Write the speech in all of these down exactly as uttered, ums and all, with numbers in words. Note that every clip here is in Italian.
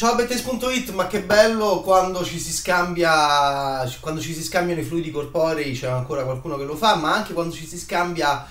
Ciao Bettes punto it, ma che bello quando ci si scambia, quando ci si scambiano i fluidi corporei, c'è ancora qualcuno che lo fa, ma anche quando ci si scambia,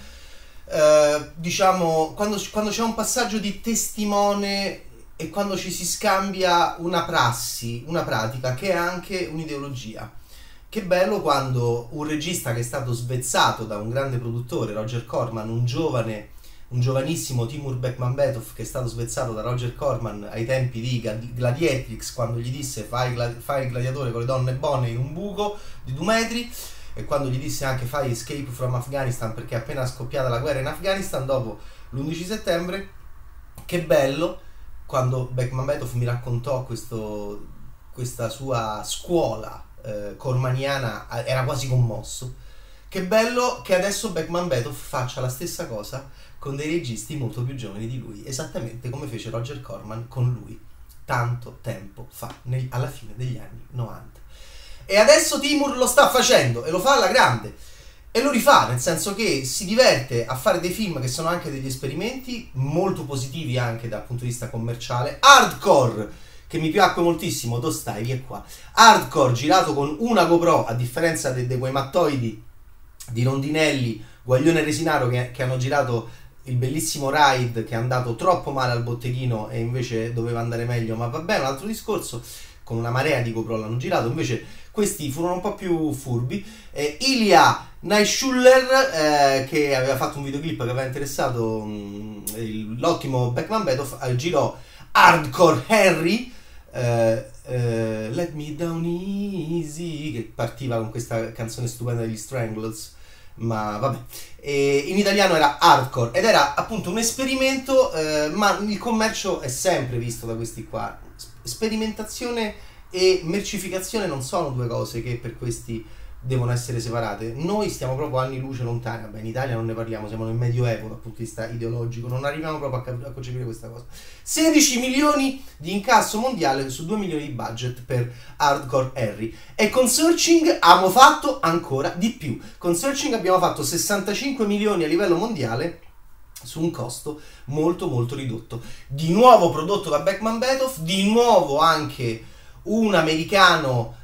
eh, diciamo, quando, quando c'è un passaggio di testimone e quando ci si scambia una prassi, una pratica che è anche un'ideologia. Che bello quando un regista che è stato svezzato da un grande produttore, Roger Corman, un giovane un giovanissimo Timur Bekmambetov che è stato svezzato da Roger Corman ai tempi di Gladiatrix, quando gli disse fai, fai il gladiatore con le donne buone in un buco di due metri, e quando gli disse anche fai Escape from Afghanistan perché è appena scoppiata la guerra in Afghanistan dopo l'undici settembre. Che bello quando Bekmambetov mi raccontò questo, questa sua scuola eh, cormaniana, era quasi commosso. Che bello che adesso Bekmambetov faccia la stessa cosa con dei registi molto più giovani di lui, esattamente come fece Roger Corman con lui tanto tempo fa, nel, alla fine degli anni novanta. E adesso Timur lo sta facendo e lo fa alla grande e lo rifà, nel senso che si diverte a fare dei film che sono anche degli esperimenti molto positivi anche dal punto di vista commerciale. Hardcore, che mi piacque moltissimo. Dove stai? Via qua. Hardcore girato con una GoPro, a differenza di quei mattoidi di Rondinelli, Guaglione e Resinaro che, che hanno girato il bellissimo Ride, che è andato troppo male al botteghino e invece doveva andare meglio, ma va bene, un altro discorso. Con una marea di GoPro l'hanno girato, invece questi furono un po' più furbi. eh, Ilya Naishuller, eh, che aveva fatto un videoclip che aveva interessato l'ottimo Bekmambetov, eh, girò Hardcore Henry, eh, eh, Let Me Down Easy, che partiva con questa canzone stupenda degli Stranglers, ma vabbè, e in italiano era Hardcore ed era appunto un esperimento, eh, ma il commercio è sempre visto da questi qua. Sperimentazione e mercificazione non sono due cose che per questi devono essere separate. Noi stiamo proprio anni luce lontani. Vabbè, in Italia non ne parliamo, siamo nel medioevo dal punto di vista ideologico, non arriviamo proprio a, a concepire questa cosa. sedici milioni di incasso mondiale su due milioni di budget per Hardcore Henry, e con Searching abbiamo fatto ancora di più. Con Searching abbiamo fatto sessantacinque milioni a livello mondiale su un costo molto molto ridotto, di nuovo prodotto da Bekmambetov, di nuovo anche un americano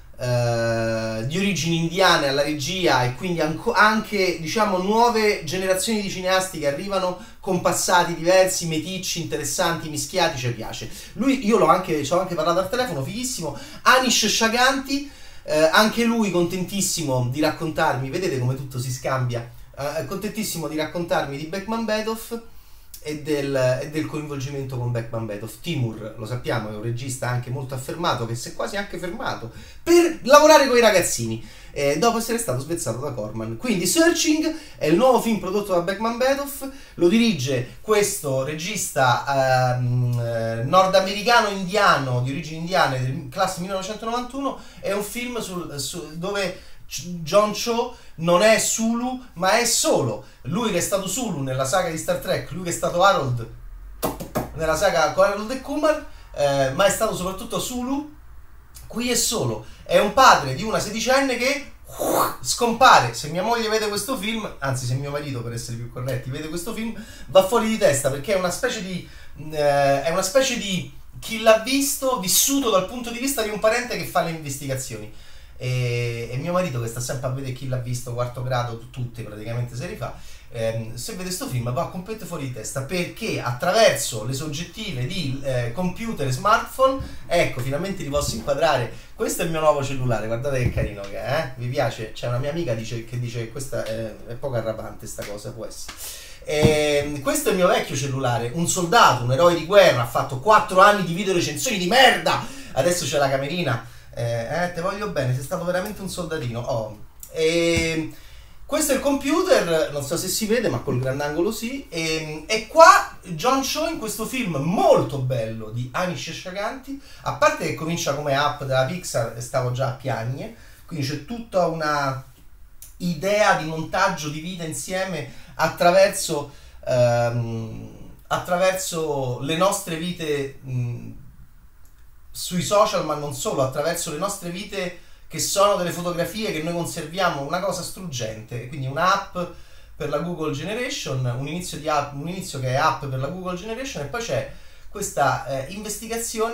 Uh, di origini indiane alla regia, e quindi anche diciamo nuove generazioni di cineasti che arrivano con passati diversi, meticci, interessanti, mischiati. Ci piace lui, io l'ho anche, ci ho anche parlato al telefono, fighissimo. Anish Shaganti, uh, anche lui contentissimo di raccontarmi, vedete come tutto si scambia, uh, contentissimo di raccontarmi di Bekmambetov e del, e del coinvolgimento con Bekmambetov. Timur, lo sappiamo, è un regista anche molto affermato, che si è quasi anche fermato per lavorare con i ragazzini, eh, dopo essere stato svezzato da Corman. Quindi Searching è il nuovo film prodotto da Bekmambetov, lo dirige questo regista ehm, eh, nordamericano-indiano, di origini indiane, del classe millenovecentonovantuno. È un film sul, su, dove John Cho non è Sulu, ma è Solo. Lui che è stato Sulu nella saga di Star Trek, lui che è stato Harold nella saga con Harold e Kumar, eh, ma è stato soprattutto Sulu, qui è Solo. È un padre di una sedicenne che uh, scompare. Se mia moglie vede questo film, anzi se mio marito, per essere più corretti, vede questo film, va fuori di testa, perché è una specie di eh, è una specie di Chi l'ha visto vissuto dal punto di vista di un parente che fa le investigazioni. E, e mio marito, che sta sempre a vedere Chi l'ha visto, quarto grado, tutte praticamente se rifà, ehm, se vede sto film va completamente fuori di testa, perché attraverso le soggettive di eh, computer e smartphone, ecco, finalmente li posso inquadrare. Questo è il mio nuovo cellulare, guardate che carino che è, eh? Vi piace? C'è una mia amica dice, che dice che questa è, è poco arrabante sta cosa, può essere. E questo è il mio vecchio cellulare, un soldato, un eroe di guerra, ha fatto quattro anni di video recensioni di merda, adesso c'è la camerina. Eh, eh, te voglio bene, sei stato veramente un soldatino. Oh. E questo è il computer, non so se si vede, ma col grandangolo sì. E, e qua John Cho in questo film molto bello di Anish Shaganti, a parte che comincia come app della Pixar e stavo già a piagne, quindi c'è tutta una idea di montaggio di vita insieme attraverso ehm, attraverso le nostre vite mh, sui social, ma non solo, attraverso le nostre vite che sono delle fotografie che noi conserviamo, una cosa struggente. Quindi un'app per la Google Generation, un inizio, di app, un inizio che è app per la Google Generation, e poi c'è questa eh, investigazione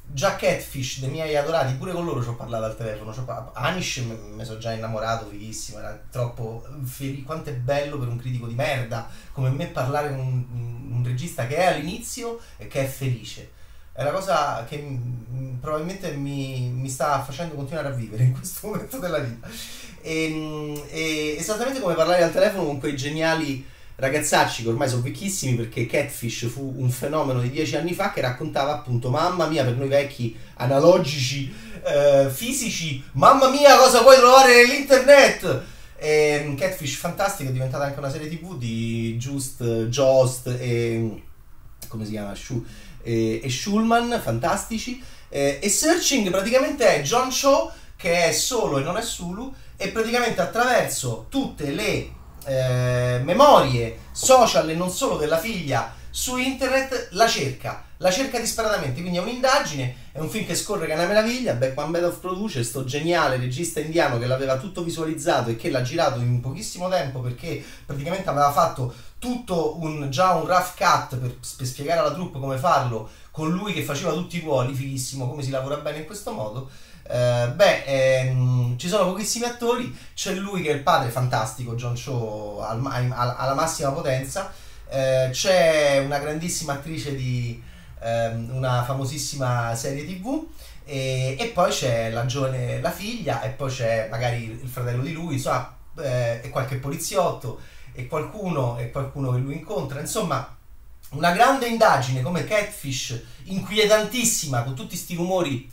già Catfish, dei miei adorati, pure con loro ci ho parlato al telefono. Anish mi sono già innamorato, fighissimo, era troppo felice. Quanto è bello per un critico di merda come me parlare con un, un regista che è all'inizio e che è felice. È la cosa che m, probabilmente mi, mi sta facendo continuare a vivere in questo momento della vita. E, e esattamente come parlare al telefono con quei geniali ragazzacci che ormai sono vecchissimi, perché Catfish fu un fenomeno di dieci anni fa che raccontava appunto, mamma mia, per noi vecchi analogici, eh, fisici, mamma mia cosa puoi trovare nell'internet. E, Catfish fantastico, è diventata anche una serie tv di Just, Jost e come si chiama? Shu, e, e Schulman, fantastici. E, e Searching praticamente è John Cho che è solo e non è Sulu, e praticamente attraverso tutte le Eh, memorie social e non solo della figlia su internet la cerca, la cerca disperatamente. Quindi è un'indagine, è un film che scorre che è una meraviglia. Beckman Bedoff produce, sto geniale regista indiano che l'aveva tutto visualizzato e che l'ha girato in pochissimo tempo, perché praticamente aveva fatto tutto un, già un rough cut per, per spiegare alla troupe come farlo, con lui che faceva tutti i ruoli, fighissimo come si lavora bene in questo modo. Uh, beh, ehm, ci sono pochissimi attori, c'è lui che è il padre, fantastico, John Cho al, al, alla massima potenza, uh, c'è una grandissima attrice di um, una famosissima serie tv, e, e poi c'è la giovane, la figlia, e poi c'è magari il fratello di lui, insomma, eh, e qualche poliziotto e qualcuno, e qualcuno che lui incontra, insomma una grande indagine come Catfish, inquietantissima, con tutti sti rumori,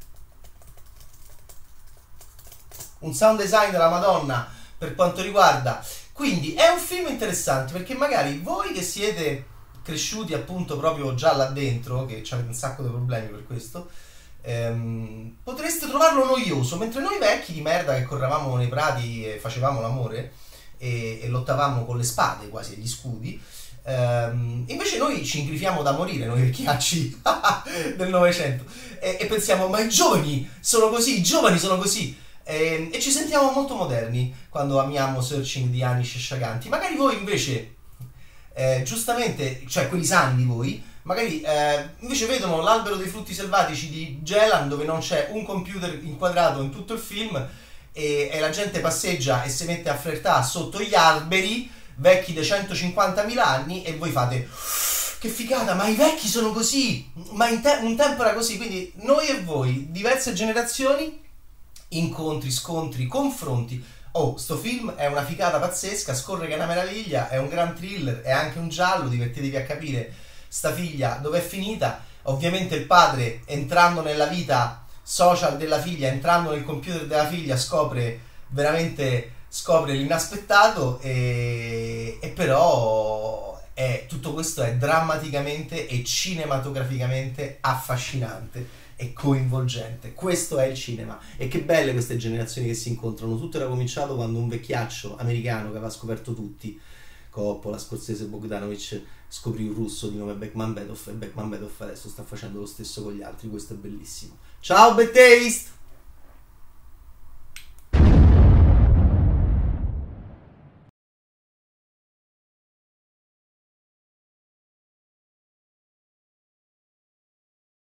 un sound design della Madonna per quanto riguarda. Quindi è un film interessante, perché magari voi che siete cresciuti appunto proprio già là dentro, che avete un sacco di problemi per questo, ehm, potreste trovarlo noioso, mentre noi vecchi di merda che correvamo nei prati e facevamo l'amore e, e lottavamo con le spade quasi e gli scudi, ehm, invece noi ci ingrifiamo da morire, noi vecchiacci del Novecento, e, e pensiamo, ma i giovani sono così, i giovani sono così. E, e ci sentiamo molto moderni quando amiamo Searching di Anish Shaganti. Magari voi invece, eh, giustamente, cioè quelli sani di voi, magari eh, invece vedono L'albero dei frutti selvatici di Gelan, dove non c'è un computer inquadrato in tutto il film, e, e la gente passeggia e si mette a flirtare sotto gli alberi vecchi di centocinquantamila anni, e voi fate che figata, ma i vecchi sono così, ma in te un tempo era così. Quindi noi e voi, diverse generazioni, incontri, scontri, confronti. Oh, sto film è una figata pazzesca, scorre che è una meraviglia, è un gran thriller, è anche un giallo, divertitevi a capire sta figlia dove è finita. Ovviamente il padre, entrando nella vita social della figlia, entrando nel computer della figlia, scopre veramente scopre l'inaspettato, e, e però è, tutto questo è drammaticamente e cinematograficamente affascinante e coinvolgente. Questo è il cinema. E che belle queste generazioni che si incontrano. Tutto era cominciato quando un vecchiaccio americano che aveva scoperto tutti, Coppola, Scorsese, Bogdanovich, scoprì un russo di nome Beckman Bedoff, e Beckman Bedoff adesso sta facendo lo stesso con gli altri. Questo è bellissimo. Ciao Bad Taste!